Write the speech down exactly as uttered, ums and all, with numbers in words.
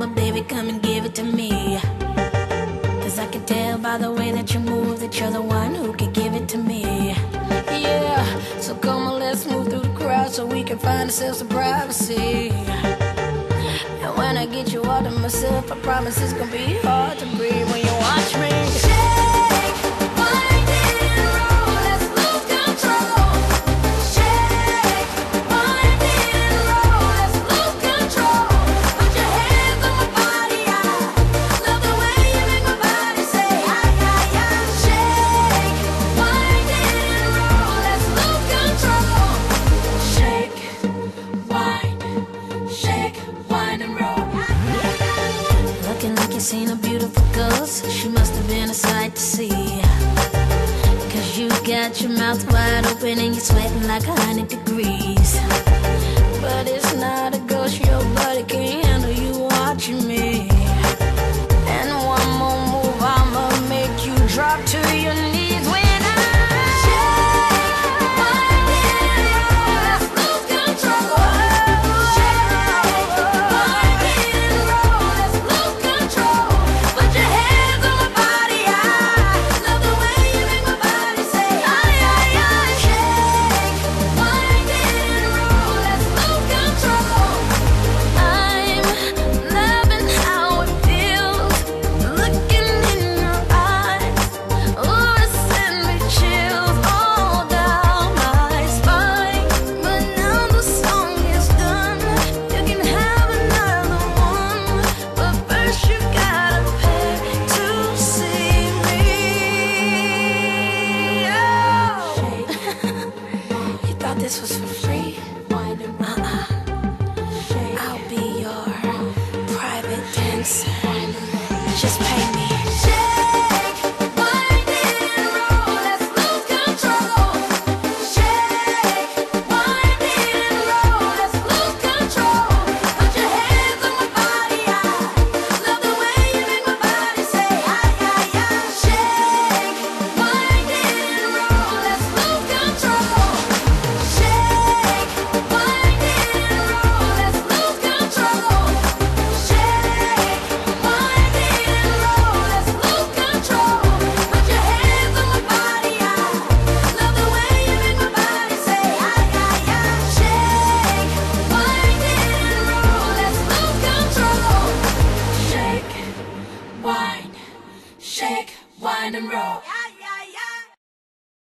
but baby, come and give it to me. Cause I can tell by the way that you move that you're the one who can give it to me. Yeah, so come on, let's move through the crowd so we can find ourselves some privacy. And when I get you all to myself, I promise it's gonna be hard to breathe when you watch me. Shake, wind and roll, let's lose control. Shake, wind and roll, let's lose control. Put your hands on my body, I love the way you make my body say ay, ay, ay. Shake, wind and roll, let's lose control. Shake, wind, shake, wind and roll. Looking like you seen a beautiful ghost, she must have been a sight to see. Cause you got your mouth wide open and you're sweating like a hundred degrees. But it's not a ghost, your body can't handle you watching me. And one more move, I'ma make you drop to your knees when I shake, wind and roll, let's lose control. Shake, wind and roll, let's lose control. Put your hands on my body, I love the way you make my body say ay, ay, ay. Shake, wind and roll, let's lose control. I'm loving how it feels, looking in your eyes. Oh, it sent me chills all down my spine. But now the song is done, you can have another one. But first you gotta pay to see me. Oh. You thought this was for free? Uh-uh. I'll be your private dancer. Just pay me. Shake, wind and roll, let's lose control. Shake, wind and roll, let's lose control. Put your hands on my body, I love the way you make my body say ay, ay, ay. Shake, wind and roll, let's lose control. Shake, wind and roll, let's lose control. Shake, wind and roll, let's lose control. Put your hands on my body, I love the way you make my body say ay, ay, ay. Shake, wind and roll, let's lose control. Shake, wind, shake, wind and roll.